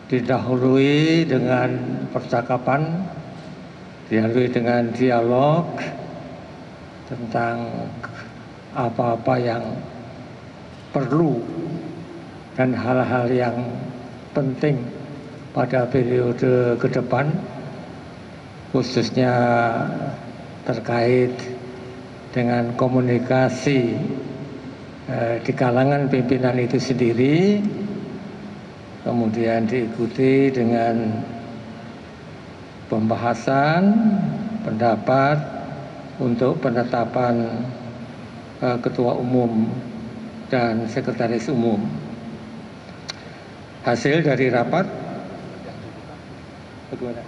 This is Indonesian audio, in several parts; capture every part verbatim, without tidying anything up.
didahului dengan percakapan, didahului dengan dialog tentang apa-apa yang perlu dan hal-hal yang penting pada periode ke depan, khususnya terkait dengan komunikasi eh, di kalangan pimpinan itu sendiri, kemudian diikuti dengan pembahasan pendapat untuk penetapan eh, ketua umum dan sekretaris umum. Hasil dari rapat bagaimana?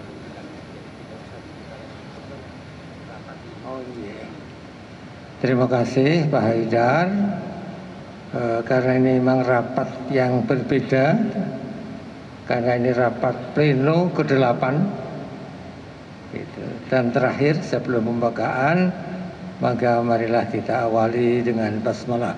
Oh iya. Terima kasih Pak Haidar, e, karena ini memang rapat yang berbeda, karena ini rapat pleno kedelapan, gitu. Dan terakhir sebelum pembukaan, maka marilah kita awali dengan basmalah.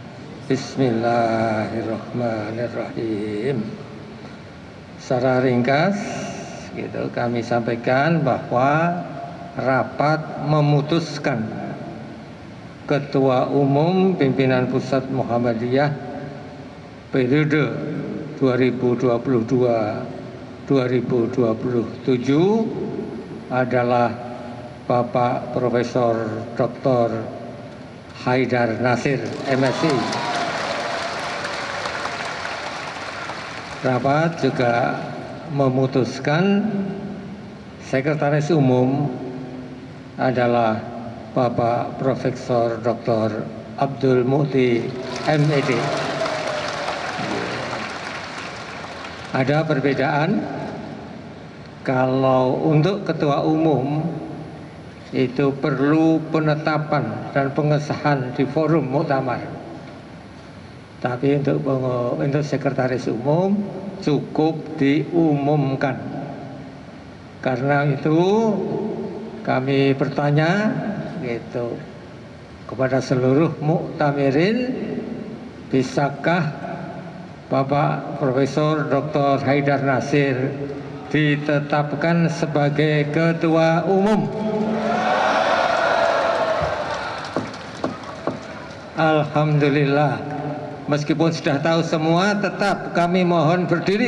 Bismillahirrahmanirrahim. Secara ringkas, gitu, kami sampaikan bahwa rapat memutuskan Ketua Umum Pimpinan Pusat Muhammadiyah periode dua ribu dua puluh dua sampai dua ribu dua puluh tujuh adalah Bapak Profesor Doktor Haidar Nasir, M Si. Rapat juga memutuskan Sekretaris Umum adalah Bapak Profesor Doktor Abdul Muti, M Ed. Ada perbedaan. Kalau untuk Ketua Umum itu perlu penetapan dan pengesahan di forum muktamar. Tapi untuk untuk Sekretaris Umum cukup diumumkan. Karena itu kami bertanya gitu kepada seluruh muktamirin, bisakah Bapak Profesor Doktor Haidar Nasir ditetapkan sebagai Ketua Umum? Alhamdulillah, meskipun sudah tahu semua, tetap kami mohon berdiri.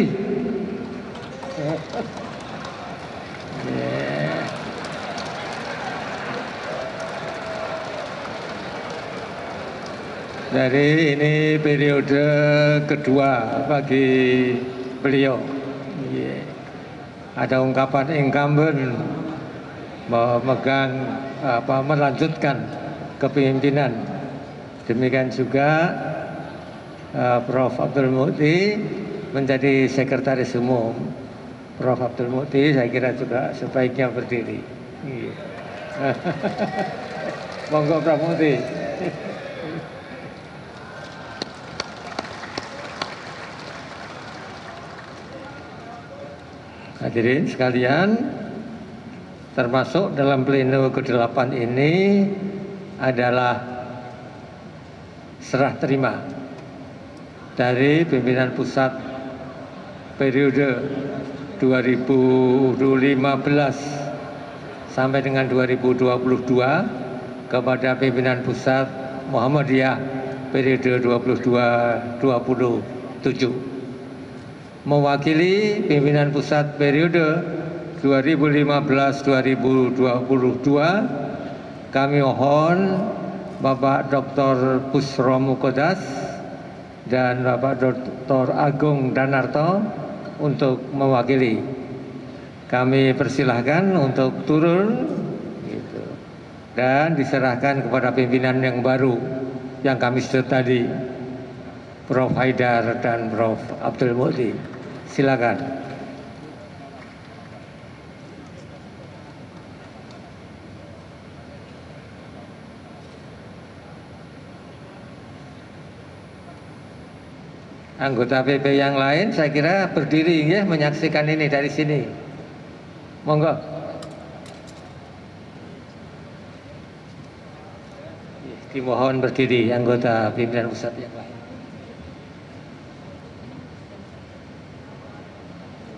Jadi ini periode kedua bagi beliau. Yeah. Ada ungkapan incumbent memegang apa melanjutkan kepemimpinan. Demikian juga uh, Profesor Abdul Muti menjadi Sekretaris Umum. Profesor Abdul Muti saya kira juga sebaiknya berdiri. Yeah. Monggo Profesor Muti. Hadirin sekalian, termasuk dalam pleno kedelapan ini adalah serah terima dari pimpinan pusat periode dua ribu lima belas sampai dengan dua ribu dua puluh dua kepada pimpinan pusat Muhammadiyah periode dua puluh dua sampai dua puluh tujuh. Mewakili pimpinan pusat periode dua ribu lima belas sampai dua ribu dua puluh dua, kami mohon Bapak Doktor Busro Mukodas dan Bapak Doktor Agung Danarto untuk mewakili. Kami persilahkan untuk turun gitu, dan diserahkan kepada pimpinan yang baru yang kami sebut tadi, Profesor Haidar dan Profesor Abdul Muti. Silakan. Anggota P P yang lain saya kira berdiri ya menyaksikan ini dari sini. Monggo. Dimohon berdiri anggota pimpinan pusat yang lain.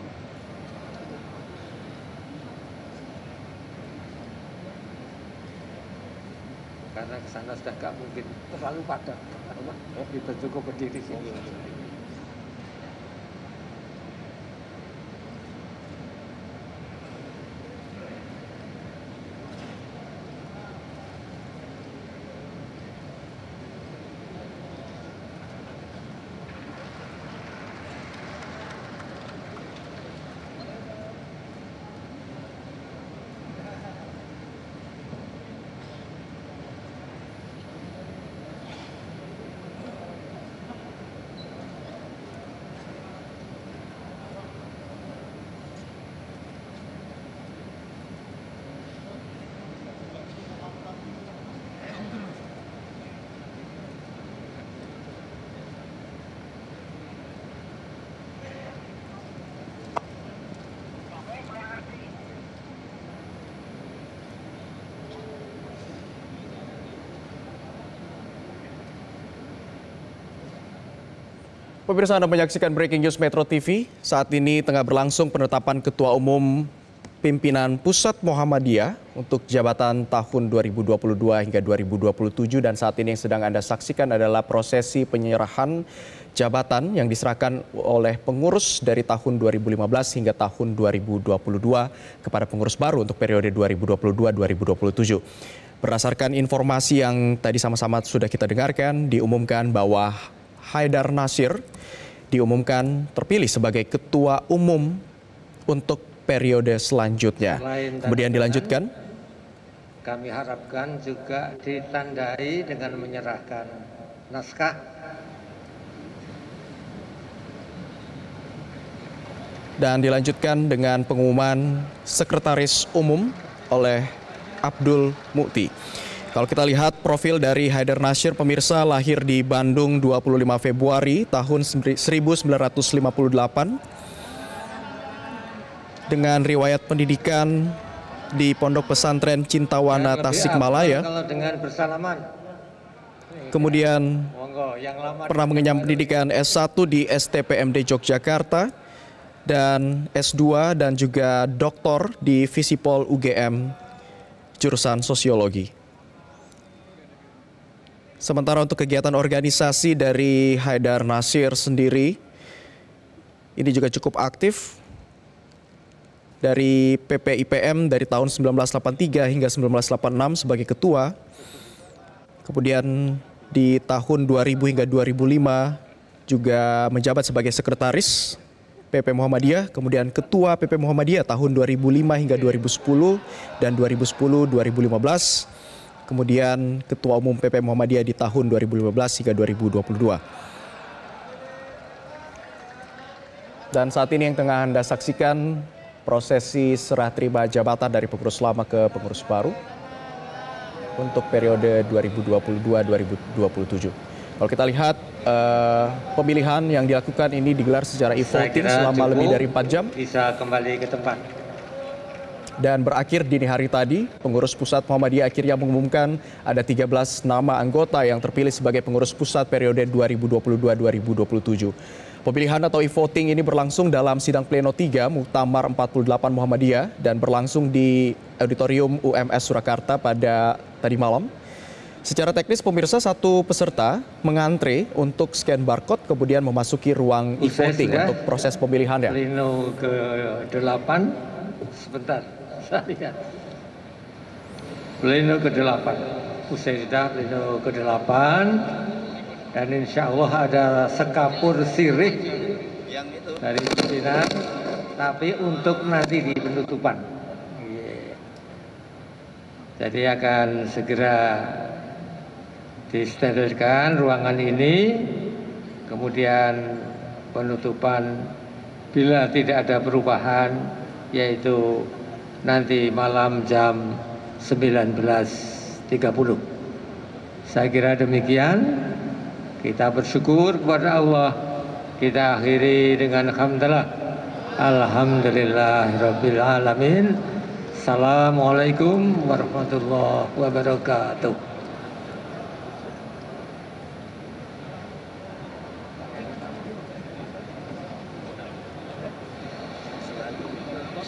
karena ke sana sudah nggak mungkin terlalu padat. Kita cukup berdiri sini. Pemirsa, Anda menyaksikan Breaking News Metro T V. Saat ini tengah berlangsung penetapan Ketua Umum Pimpinan Pusat Muhammadiyah untuk jabatan tahun dua ribu dua puluh dua hingga dua ribu dua puluh tujuh, dan saat ini yang sedang Anda saksikan adalah prosesi penyerahan jabatan yang diserahkan oleh pengurus dari tahun dua ribu lima belas hingga tahun dua ribu dua puluh dua kepada pengurus baru untuk periode dua ribu dua puluh dua sampai dua ribu dua puluh tujuh. Berdasarkan informasi yang tadi sama-sama sudah kita dengarkan, diumumkan bahwa Haidar Nasir diumumkan terpilih sebagai Ketua Umum untuk periode selanjutnya. Kemudian dilanjutkan. Kami harapkan juga ditandai dengan menyerahkan naskah dan dilanjutkan dengan pengumuman Sekretaris Umum oleh Abdul Mukti. Kalau kita lihat profil dari Haidar Nasir, pemirsa, lahir di Bandung dua puluh lima Februari tahun seribu sembilan ratus lima puluh delapan dengan riwayat pendidikan di Pondok Pesantren Cintawana Tasikmalaya. Kalau dengan bersalaman. Kemudian pernah mengenyam pendidikan S satu di S T P M D Yogyakarta dan S dua dan juga doktor di Visipol U G M jurusan Sosiologi. Sementara untuk kegiatan organisasi dari Haidar Nasir sendiri, ini juga cukup aktif. Dari P P I P M dari tahun seribu sembilan ratus delapan puluh tiga hingga seribu sembilan ratus delapan puluh enam sebagai ketua. Kemudian di tahun dua ribu hingga dua ribu lima juga menjabat sebagai sekretaris P P Muhammadiyah, kemudian ketua P P Muhammadiyah tahun dua ribu lima hingga dua ribu sepuluh dan dua ribu sepuluh sampai dua ribu lima belas. Kemudian Ketua Umum P P Muhammadiyah di tahun dua ribu lima belas hingga dua ribu dua puluh dua. Dan saat ini yang tengah Anda saksikan prosesi serah terima jabatan dari pengurus lama ke pengurus baru untuk periode dua ribu dua puluh dua sampai dua ribu dua puluh tujuh. Kalau kita lihat uh, pemilihan yang dilakukan ini digelar secara e-voting selama lebih dari empat jam. Bisa kembali ke tempat. Dan berakhir dini hari tadi, pengurus pusat Muhammadiyah akhirnya mengumumkan ada tiga belas nama anggota yang terpilih sebagai pengurus pusat periode dua ribu dua puluh dua sampai dua ribu dua puluh tujuh. Pemilihan atau e-voting ini berlangsung dalam sidang pleno tiga Muktamar empat puluh delapan Muhammadiyah dan berlangsung di Auditorium U M S Surakarta pada tadi malam. Secara teknis, pemirsa, satu peserta mengantre untuk scan barcode kemudian memasuki ruang e-voting untuk proses pemilihannya. Pleno ke delapan, sebentar. Saya pleno ke delapan, usai sudah pleno ke delapan, dan insya Allah ada sekapur sirih dari pimpinan, tapi untuk nanti di penutupan. Jadi akan segera disterilkan ruangan ini, kemudian penutupan bila tidak ada perubahan, yaitu nanti malam jam sembilan belas tiga puluh. Saya kira demikian. Kita bersyukur kepada Allah. Kita akhiri dengan alhamdulillah. Alhamdulillahirabbil alamin. Assalamualaikum warahmatullahi wabarakatuh.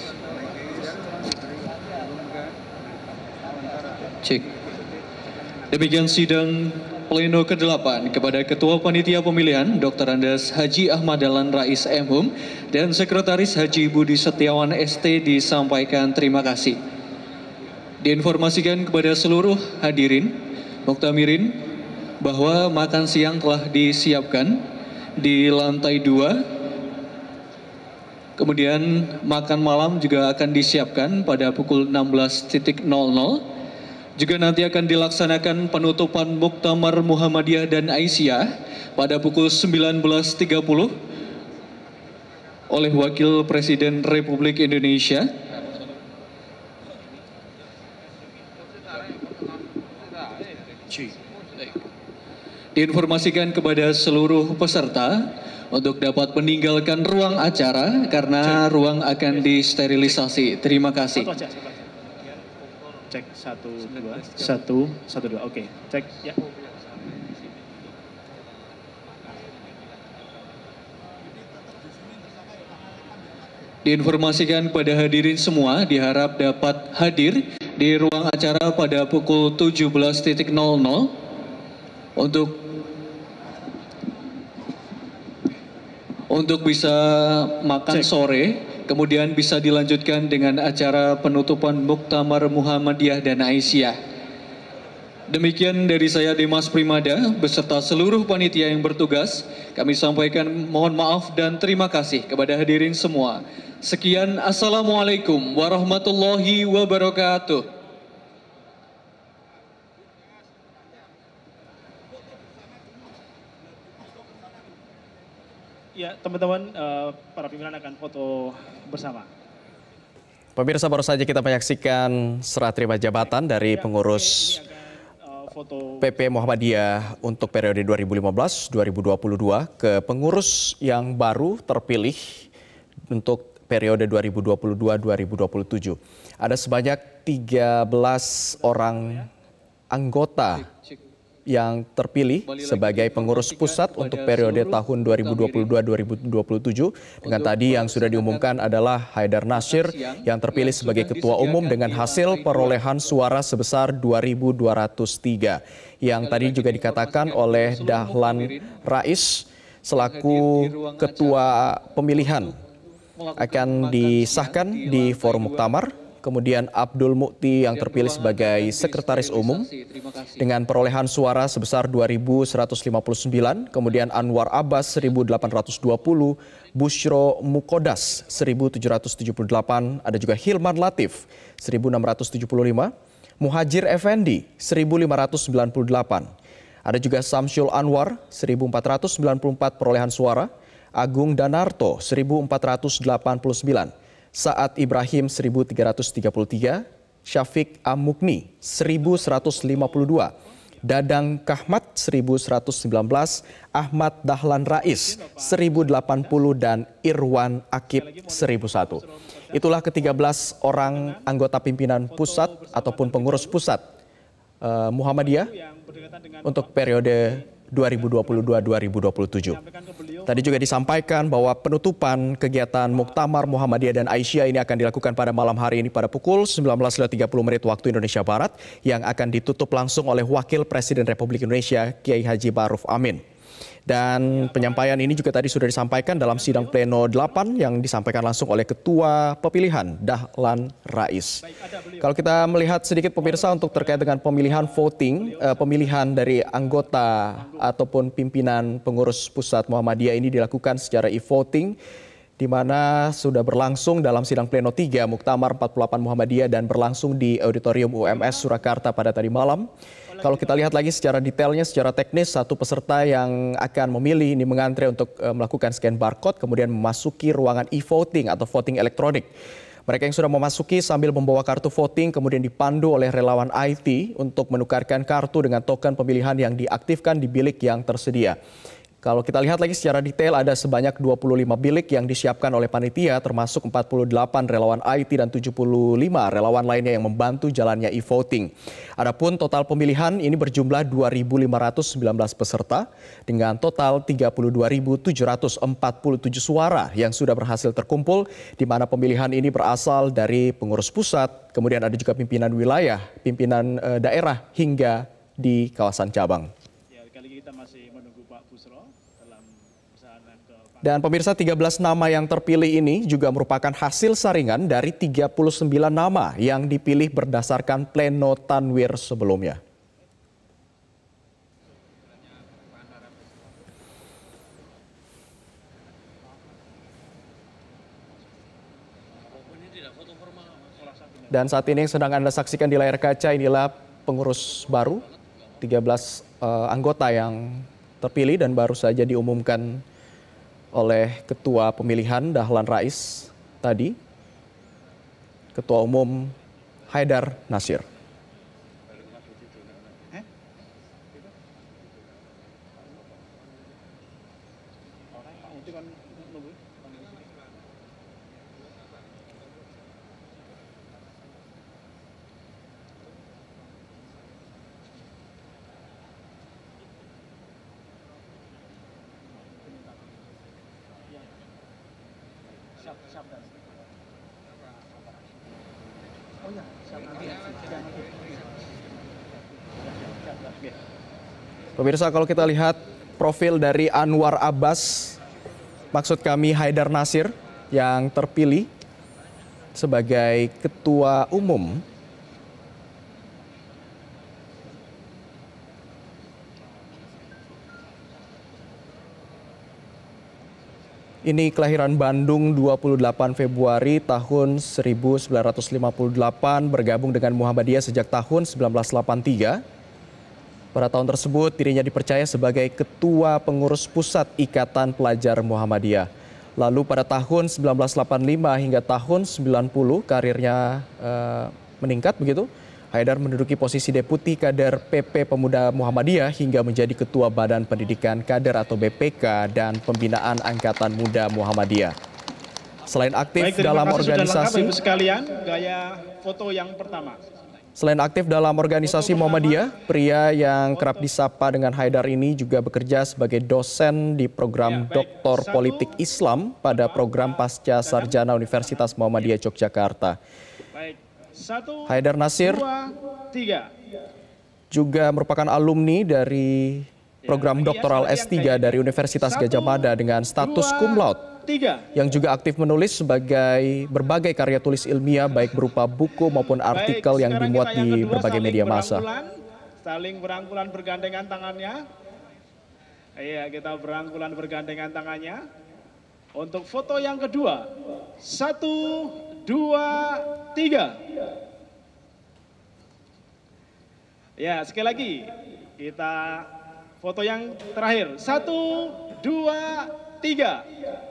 Cek. Demikian sidang pleno kedelapan kepada Ketua Panitia Pemilihan Doktor Andes Haji Ahmad Dahlan Rais M Hum dan Sekretaris Haji Budi Setiawan S T disampaikan terima kasih. Diinformasikan kepada seluruh hadirin, muktamirin, bahwa makan siang telah disiapkan di lantai dua. Kemudian makan malam juga akan disiapkan pada pukul enam belas nol nol. Juga nanti akan dilaksanakan penutupan Muktamar Muhammadiyah dan Aisyah pada pukul sembilan belas tiga puluh oleh Wakil Presiden Republik Indonesia. Diinformasikan kepada seluruh peserta untuk dapat meninggalkan ruang acara karena ruang akan disterilisasi. Terima kasih. Cek satu dua satu satu dua oke cek ya. Diinformasikan kepada hadirin semua diharap dapat hadir di ruang acara pada pukul tujuh belas nol nol untuk untuk bisa makan Cek. sore. Kemudian bisa dilanjutkan dengan acara penutupan Muktamar Muhammadiyah dan Aisyah. Demikian dari saya Dimas Primada beserta seluruh panitia yang bertugas. Kami sampaikan mohon maaf dan terima kasih kepada hadirin semua. Sekian, Assalamualaikum warahmatullahi wabarakatuh. Ya, teman-teman, uh, para pimpinan akan foto bersama. Pemirsa, baru saja kita menyaksikan serah terima jabatan dari pengurus P P Muhammadiyah untuk periode dua ribu lima belas sampai dua ribu dua puluh dua ke pengurus yang baru terpilih untuk periode dua ribu dua puluh dua sampai dua ribu dua puluh tujuh. Ada sebanyak tiga belas orang anggota yang terpilih sebagai pengurus pusat untuk periode tahun dua ribu dua puluh dua sampai dua ribu dua puluh tujuh. Dengan tadi yang sudah diumumkan adalah Haidar Nasir yang terpilih sebagai ketua umum dengan hasil perolehan suara sebesar dua ribu dua ratus tiga. Yang tadi juga dikatakan oleh Dahlan Rais selaku ketua pemilihan akan disahkan di forum muktamar. Kemudian Abdul Mukti yang terpilih sebagai sekretaris umum dengan perolehan suara sebesar dua ribu seratus lima puluh sembilan, kemudian Anwar Abbas seribu delapan ratus dua puluh, Bushro Mukodas seribu tujuh ratus tujuh puluh delapan, ada juga Hilman Latif seribu enam ratus tujuh puluh lima, Muhajir Effendi seribu lima ratus sembilan puluh delapan, ada juga Samsyul Anwar seribu empat ratus sembilan puluh empat perolehan suara, Agung Danarto seribu empat ratus delapan puluh sembilan, Saat Ibrahim seribu tiga ratus tiga puluh tiga, Syafiq Amukni seribu seratus lima puluh dua, Dadang Kahmat seribu seratus sembilan belas, Ahmad Dahlan Rais seribu delapan puluh dan Irwan Akib seribu satu. Itulah ke tiga belas orang anggota pimpinan pusat ataupun pengurus pusat uh, Muhammadiyah untuk periode dua ribu dua puluh dua sampai dua ribu dua puluh tujuh. Tadi juga disampaikan bahwa penutupan kegiatan Muktamar Muhammadiyah dan Aisyah ini akan dilakukan pada malam hari ini pada pukul sembilan belas tiga puluh menit waktu Indonesia Barat yang akan ditutup langsung oleh Wakil Presiden Republik Indonesia Kiai Haji Ma'ruf Amin. Dan penyampaian ini juga tadi sudah disampaikan dalam sidang pleno delapan yang disampaikan langsung oleh Ketua Pemilihan Dahlan Rais. Kalau kita melihat sedikit pemirsa untuk terkait dengan pemilihan voting, eh, pemilihan dari anggota ataupun pimpinan pengurus pusat Muhammadiyah ini dilakukan secara e-voting, di mana sudah berlangsung dalam sidang pleno tiga Muktamar empat puluh delapan Muhammadiyah dan berlangsung di Auditorium U M S Surakarta pada tadi malam. Kalau kita lihat lagi secara detailnya, secara teknis, satu peserta yang akan memilih ini mengantre untuk uh, melakukan scan barcode, kemudian memasuki ruangan e-voting atau voting elektronik. Mereka yang sudah memasuki sambil membawa kartu voting kemudian dipandu oleh relawan I T untuk menukarkan kartu dengan token pemilihan yang diaktifkan di bilik yang tersedia. Kalau kita lihat lagi secara detail, ada sebanyak dua puluh lima bilik yang disiapkan oleh panitia, termasuk empat puluh delapan relawan I T dan tujuh puluh lima relawan lainnya yang membantu jalannya e-voting. Adapun total pemilihan ini berjumlah dua ribu lima ratus sembilan belas peserta dengan total tiga puluh dua ribu tujuh ratus empat puluh tujuh suara yang sudah berhasil terkumpul, di mana pemilihan ini berasal dari pengurus pusat, kemudian ada juga pimpinan wilayah, pimpinan e, daerah hingga di kawasan cabang. Ya, kali ini kita masih menunggu Pak Busro dalam perjalanan ke Pak. Dan pemirsa, tiga belas nama yang terpilih ini juga merupakan hasil saringan dari tiga puluh sembilan nama yang dipilih berdasarkan pleno Tanwir sebelumnya. Dan saat ini yang sedang Anda saksikan di layar kaca inilah pengurus baru, tiga belas uh, anggota yang terpilih dan baru saja diumumkan oleh Ketua Pemilihan Dahlan Rais tadi, Ketua Umum Haidar Nasir. Pemirsa, kalau kita lihat profil dari Anwar Abbas, maksud kami Haidar Nasir yang terpilih sebagai Ketua Umum. Ini kelahiran Bandung dua puluh delapan Februari tahun seribu sembilan ratus lima puluh delapan, bergabung dengan Muhammadiyah sejak tahun seribu sembilan ratus delapan puluh tiga. Pada tahun tersebut dirinya dipercaya sebagai Ketua Pengurus Pusat Ikatan Pelajar Muhammadiyah. Lalu pada tahun seribu sembilan ratus delapan puluh lima hingga tahun sembilan puluh karirnya uh, meningkat begitu. Haidar menduduki posisi Deputi Kader P P Pemuda Muhammadiyah hingga menjadi Ketua Badan Pendidikan Kader atau B P K dan Pembinaan Angkatan Muda Muhammadiyah. Selain aktif Baik, terima dalam kasih sudah lengkap, organisasi, Ibu sekalian, gaya foto yang pertama. Selain aktif dalam organisasi Muhammadiyah, pria yang kerap disapa dengan Haidar ini juga bekerja sebagai dosen di program Ya, baik. Doktor Satu, Politik Islam pada program Pasca Sarjana Universitas Muhammadiyah Yogyakarta. Baik, satu, Haidar Nasir dua, tiga. juga merupakan alumni dari program lagi ya, doktoral lagi S yang tiga kayak dari gitu. Universitas Satu, Gadjah Mada dengan status dua, cum laude, tiga. yang juga aktif menulis sebagai berbagai karya tulis ilmiah baik berupa buku maupun artikel Baik, yang sekarang dimuat kita yang di kedua, berbagai saling media massa. berangkulan, Saling berangkulan bergandengan tangannya. Iya, kita berangkulan bergandengan tangannya. Untuk foto yang kedua, satu, dua, tiga. Ya, sekali lagi kita foto yang terakhir, satu, dua, tiga.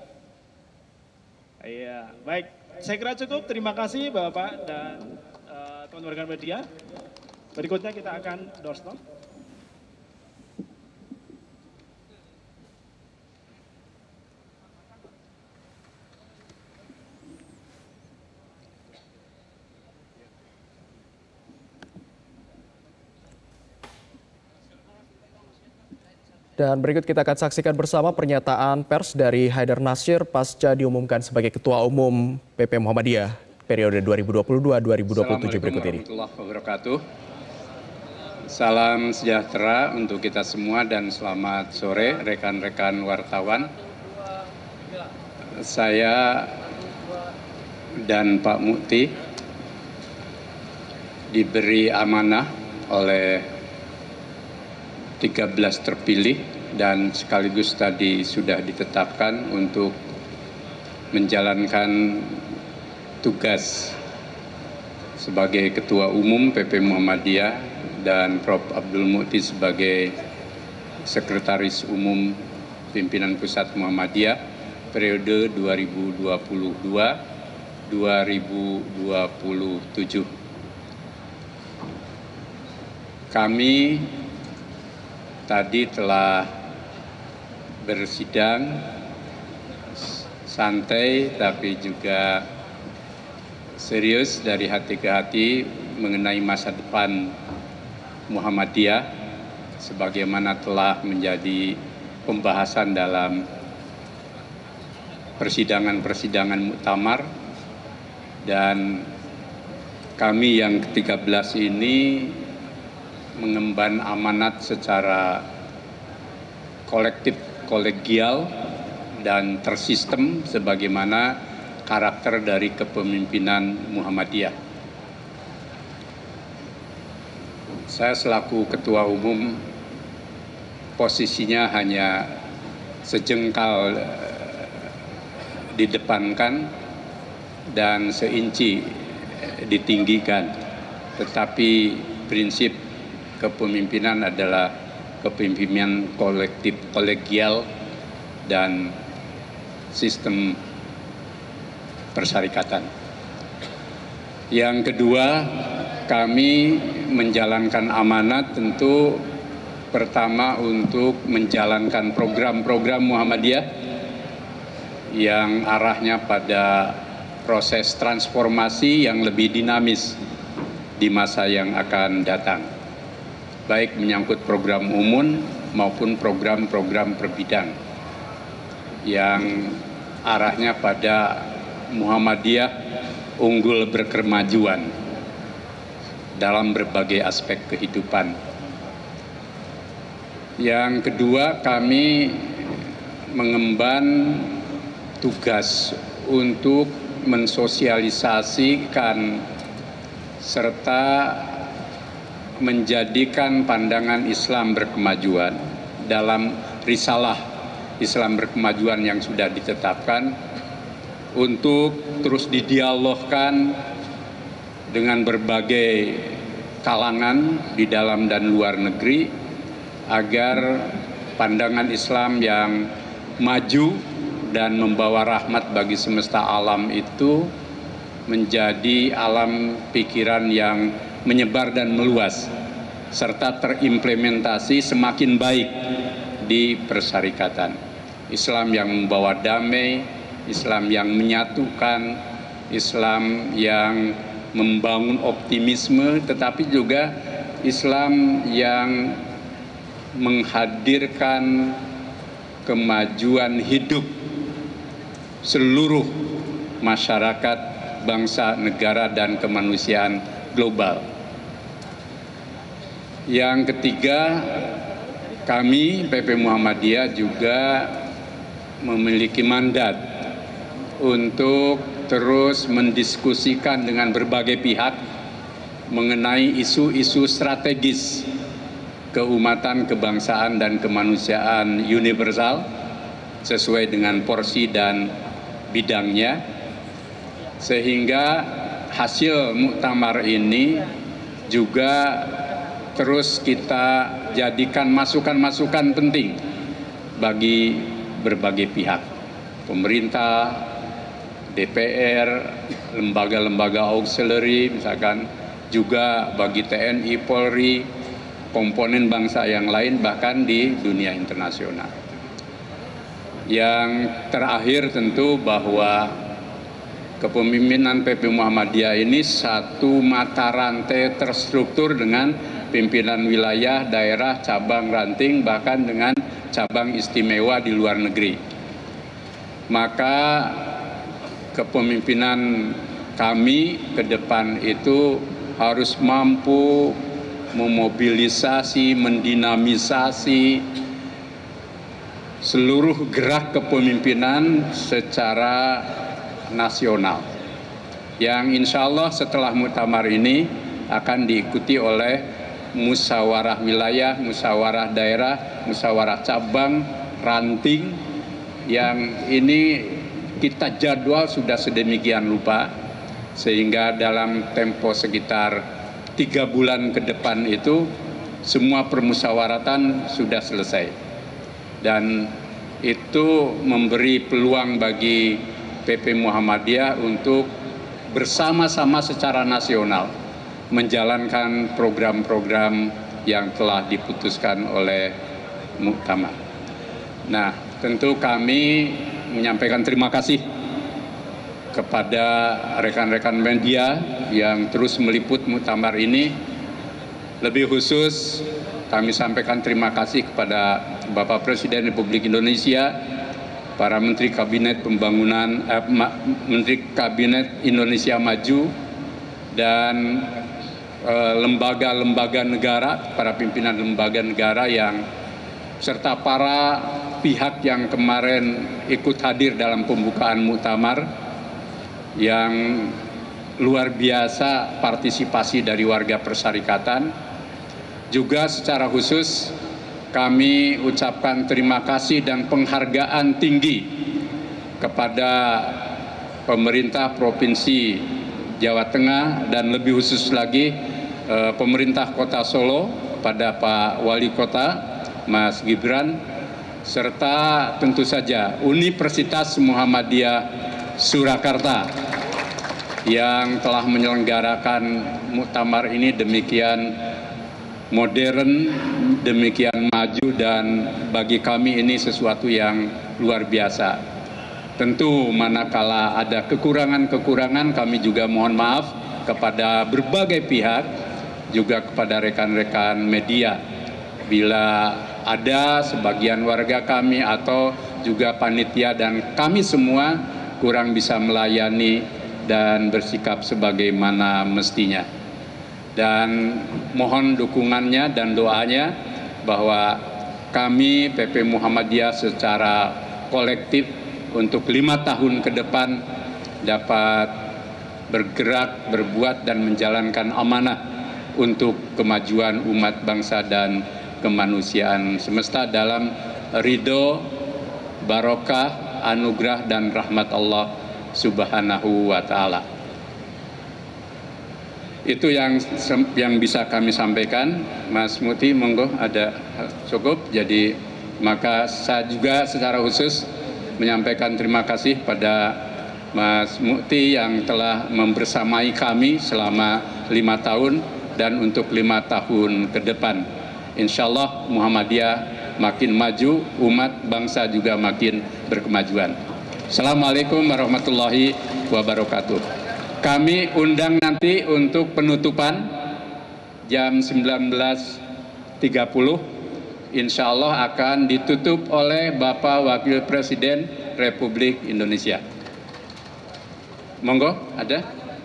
Iya, baik. Saya kira cukup. Terima kasih Bapak dan uh, teman-teman media. Berikutnya kita akan doorstop. Dan berikut kita akan saksikan bersama pernyataan pers dari Haidar Nasir pasca diumumkan sebagai Ketua Umum P P Muhammadiyah periode dua ribu dua puluh dua sampai dua ribu dua puluh tujuh berikut ini. Assalamualaikum warahmatullahi wabarakatuh. Salam sejahtera untuk kita semua dan selamat sore rekan-rekan wartawan. Saya dan Pak Mukti diberi amanah oleh tiga belas terpilih dan sekaligus tadi sudah ditetapkan untuk menjalankan tugas sebagai Ketua Umum P P Muhammadiyah dan Profesor Abdul Mukti sebagai Sekretaris Umum Pimpinan Pusat Muhammadiyah periode dua ribu dua puluh dua sampai dua ribu dua puluh tujuh. Kami tadi telah bersidang santai tapi juga serius dari hati ke hati mengenai masa depan Muhammadiyah sebagaimana telah menjadi pembahasan dalam persidangan-persidangan muktamar, dan kami yang ke tiga belas ini mengemban amanat secara kolektif, kolegial, dan tersistem sebagaimana karakter dari kepemimpinan Muhammadiyah. Saya selaku Ketua Umum posisinya hanya sejengkal didepankan dan seinci ditinggikan, tetapi prinsip kepemimpinan adalah kepemimpinan kolektif, kolegial, dan sistem persyarikatan. Yang kedua, kami menjalankan amanat tentu pertama untuk menjalankan program-program Muhammadiyah yang arahnya pada proses transformasi yang lebih dinamis di masa yang akan datang, baik menyangkut program umum maupun program-program per bidang yang arahnya pada Muhammadiyah unggul berkemajuan dalam berbagai aspek kehidupan. Yang kedua, kami mengemban tugas untuk mensosialisasikan serta menjadikan pandangan Islam berkemajuan dalam risalah Islam berkemajuan yang sudah ditetapkan untuk terus didialogkan dengan berbagai kalangan di dalam dan luar negeri agar pandangan Islam yang maju dan membawa rahmat bagi semesta alam itu menjadi alam pikiran yang menyebar dan meluas serta terimplementasi semakin baik di persyarikatan. Islam yang membawa damai, Islam yang menyatukan, Islam yang membangun optimisme, tetapi juga Islam yang menghadirkan kemajuan hidup seluruh masyarakat, bangsa, negara, dan kemanusiaan global. Yang ketiga, kami P P Muhammadiyah juga memiliki mandat untuk terus mendiskusikan dengan berbagai pihak mengenai isu-isu strategis keumatan, kebangsaan, dan kemanusiaan universal sesuai dengan porsi dan bidangnya, sehingga hasil muktamar ini juga terus kita jadikan masukan-masukan penting bagi berbagai pihak, pemerintah, D P R, lembaga-lembaga auxiliary, misalkan juga bagi T N I, Polri, komponen bangsa yang lain, bahkan di dunia internasional. Yang terakhir tentu bahwa kepemimpinan P P Muhammadiyah ini satu mata rantai terstruktur dengan pimpinan wilayah, daerah, cabang, ranting, bahkan dengan cabang istimewa di luar negeri. Maka kepemimpinan kami ke depan itu harus mampu memobilisasi, mendinamisasi seluruh gerak kepemimpinan secara nasional, yang insya Allah setelah muktamar ini akan diikuti oleh musyawarah wilayah, musyawarah daerah, musyawarah cabang, ranting, yang ini kita jadwal sudah sedemikian rupa sehingga dalam tempo sekitar tiga bulan ke depan itu semua permusyawaratan sudah selesai, dan itu memberi peluang bagi P P Muhammadiyah untuk bersama-sama secara nasional menjalankan program-program yang telah diputuskan oleh muktamar. Nah, tentu kami menyampaikan terima kasih kepada rekan-rekan media yang terus meliput muktamar ini. Lebih khusus kami sampaikan terima kasih kepada Bapak Presiden Republik Indonesia, para Menteri Kabinet Pembangunan, eh, Menteri Kabinet Indonesia Maju, dan lembaga-lembaga negara, para pimpinan lembaga negara yang serta para pihak yang kemarin ikut hadir dalam pembukaan muktamar, yang luar biasa partisipasi dari warga persyarikatan. Juga secara khusus kami ucapkan terima kasih dan penghargaan tinggi kepada pemerintah Provinsi Jawa Tengah dan lebih khusus lagi eh, pemerintah Kota Solo, pada Pak Wali Kota Mas Gibran, serta tentu saja Universitas Muhammadiyah Surakarta yang telah menyelenggarakan muktamar ini demikian modern, demikian maju, dan bagi kami ini sesuatu yang luar biasa. Tentu manakala ada kekurangan-kekurangan, kami juga mohon maaf kepada berbagai pihak, juga kepada rekan-rekan media. Bila ada sebagian warga kami atau juga panitia dan kami semua kurang bisa melayani dan bersikap sebagaimana mestinya. Dan mohon dukungannya dan doanya bahwa kami P P Muhammadiyah secara kolektif untuk lima tahun ke depan dapat bergerak, berbuat, dan menjalankan amanah untuk kemajuan umat bangsa dan kemanusiaan semesta dalam ridho, barokah, anugerah, dan rahmat Allah Subhanahu wa Ta'ala. Itu yang yang bisa kami sampaikan. Mas Muti, monggo, ada cukup. Jadi maka saya juga secara khusus menyampaikan terima kasih pada Mas Mukti yang telah membersamai kami selama lima tahun dan untuk lima tahun ke depan. Insya Allah Muhammadiyah makin maju, umat bangsa juga makin berkemajuan. Assalamualaikum warahmatullahi wabarakatuh. Kami undang nanti untuk penutupan jam sembilan belas tiga puluh. Insya Allah akan ditutup oleh Bapak Wakil Presiden Republik Indonesia. Monggo, ada?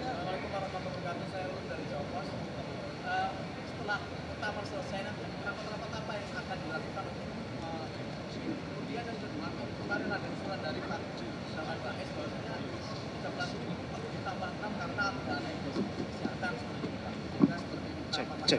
Cek, cek.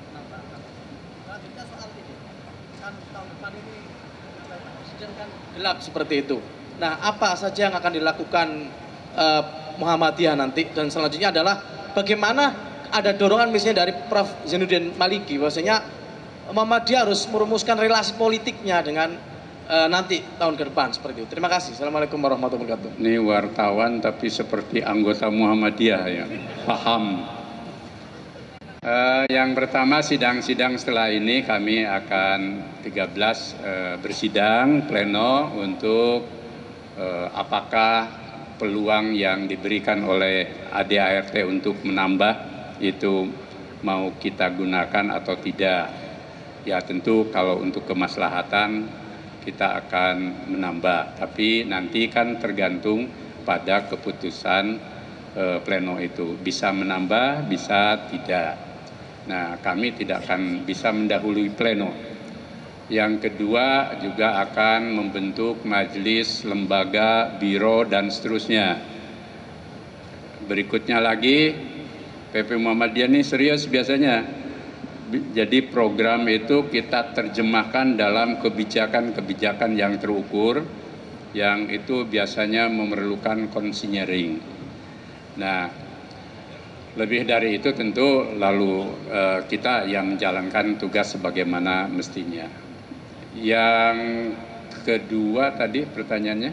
Gelap seperti itu. Nah, apa saja yang akan dilakukan uh, Muhammadiyah nanti, dan selanjutnya adalah bagaimana ada dorongan misalnya dari Prof Zainuddin Maliki bahwasanya Muhammadiyah harus merumuskan relasi politiknya dengan uh, nanti tahun ke depan seperti itu. Terima kasih. Assalamualaikum warahmatullahi wabarakatuh. Ini wartawan tapi seperti anggota Muhammadiyah ya, paham. Uh, yang pertama, sidang-sidang setelah ini kami akan tiga belas uh, bersidang pleno untuk uh, apakah peluang yang diberikan oleh A D A R T untuk menambah itu mau kita gunakan atau tidak. Ya tentu kalau untuk kemaslahatan kita akan menambah, tapi nanti kan tergantung pada keputusan uh, pleno itu, bisa menambah bisa tidak. Nah, kami tidak akan bisa mendahului pleno. Yang kedua juga akan membentuk majelis, lembaga, biro, dan seterusnya. Berikutnya lagi, P P Muhammadiyah ini serius biasanya. Jadi program itu kita terjemahkan dalam kebijakan-kebijakan yang terukur, yang itu biasanya memerlukan konsinyering. Nah, lebih dari itu tentu lalu uh, kita yang menjalankan tugas sebagaimana mestinya. Yang kedua tadi pertanyaannya,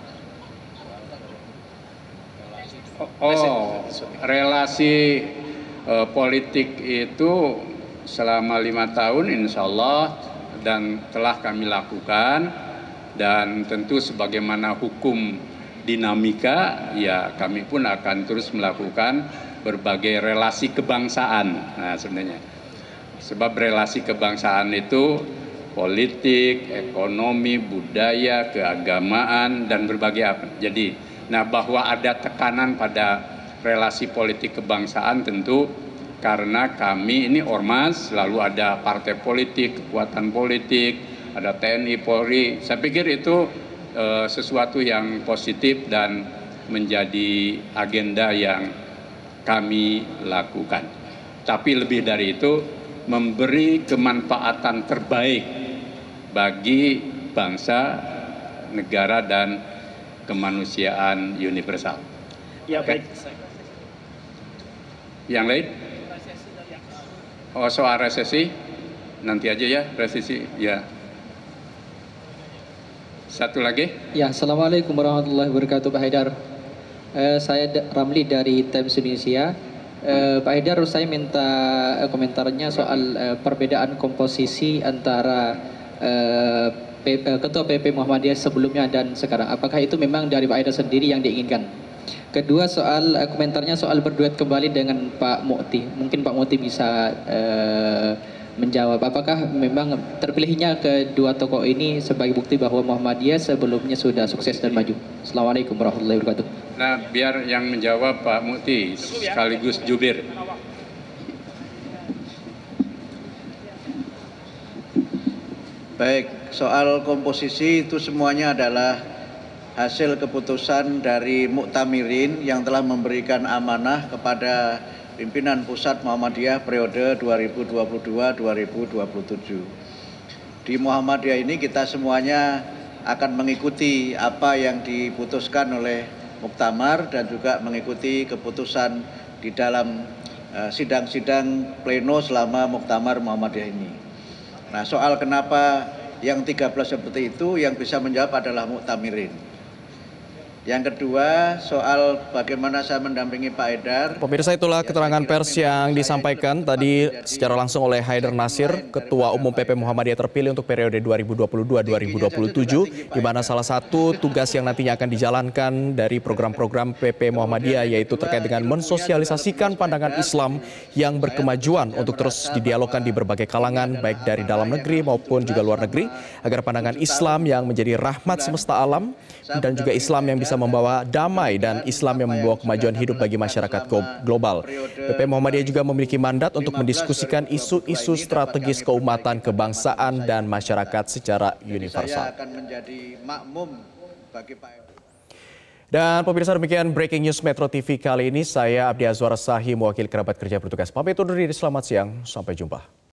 oh, oh relasi uh, politik itu selama lima tahun insya Allah dan telah kami lakukan, dan tentu sebagaimana hukum dinamika ya kami pun akan terus melakukan berbagai relasi kebangsaan. Nah sebenarnya sebab relasi kebangsaan itu politik, ekonomi, budaya, keagamaan, dan berbagai apa. Jadi nah bahwa ada tekanan pada relasi politik kebangsaan tentu karena kami ini ormas, lalu ada partai politik, kekuatan politik, ada T N I, Polri. Saya pikir itu eh, sesuatu yang positif dan menjadi agenda yang kami lakukan. Tapi lebih dari itu, memberi kemanfaatan terbaik bagi bangsa, negara, dan kemanusiaan universal. Ya, Oke. baik. Yang lain? Oh, soal resesi? Nanti aja ya, resesi. Ya. Satu lagi? Ya, Assalamualaikum warahmatullahi wabarakatuh, Pak Haidar. Eh, saya da- Ramli dari Times Indonesia. Eh, Pak Haidar, saya minta eh, komentarnya soal eh, perbedaan komposisi antara eh, P- eh, Ketua P P Muhammadiyah sebelumnya dan sekarang. Apakah itu memang dari Pak Haidar sendiri yang diinginkan? Kedua, soal eh, komentarnya soal berduet kembali dengan Pak Mukti. Mungkin Pak Mukti bisa eh, menjawab apakah memang terpilihnya kedua tokoh ini sebagai bukti bahwa Muhammadiyah sebelumnya sudah sukses dan maju. Assalamualaikum warahmatullahi wabarakatuh. Nah, biar yang menjawab Pak Mukti sekaligus jubir. Baik, soal komposisi itu semuanya adalah hasil keputusan dari Muktamirin yang telah memberikan amanah kepada pimpinan pusat Muhammadiyah periode dua ribu dua puluh dua sampai dua ribu dua puluh tujuh. Di Muhammadiyah ini kita semuanya akan mengikuti apa yang diputuskan oleh Muktamar dan juga mengikuti keputusan di dalam uh, sidang-sidang pleno selama Muktamar Muhammadiyah ini. Nah, soal kenapa yang tiga belas seperti itu yang bisa menjawab adalah Muktamirin. Yang kedua, soal bagaimana saya mendampingi Pak Haidar. Pemirsa, itulah keterangan pers yang disampaikan tadi secara langsung oleh Haidar Nasir, Ketua Umum P P Muhammadiyah terpilih untuk periode dua ribu dua puluh dua sampai dua ribu dua puluh tujuh, di mana salah satu tugas yang nantinya akan dijalankan dari program-program P P Muhammadiyah yaitu terkait dengan mensosialisasikan pandangan Islam yang berkemajuan untuk terus didialogkan di berbagai kalangan, baik dari dalam negeri maupun juga luar negeri, agar pandangan Islam yang menjadi rahmat semesta alam dan juga Islam yang bisa membawa damai dan Islam yang membawa kemajuan hidup bagi masyarakat global. P P Muhammadiyah juga memiliki mandat untuk mendiskusikan isu-isu strategis keumatan, kebangsaan, dan masyarakat secara universal. Dan pemirsa, demikian Breaking News Metro T V kali ini. Saya Abdi Azwar Sahi, mewakili kerabat kerja bertugas. Pamit undur diri, selamat siang, sampai jumpa.